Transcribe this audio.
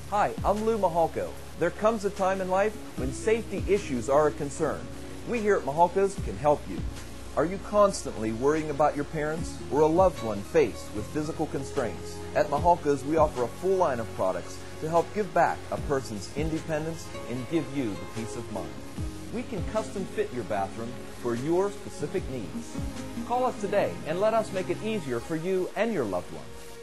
Hi, I'm Mihalko. There comes a time in life when safety issues are a concern. We here at Mihalko's can help you. Are you constantly worrying about your parents or a loved one faced with physical constraints? At Mihalko's, we offer a full line of products to help give back a person's independence and give you the peace of mind. We can custom fit your bathroom for your specific needs. Call us today and let us make it easier for you and your loved one.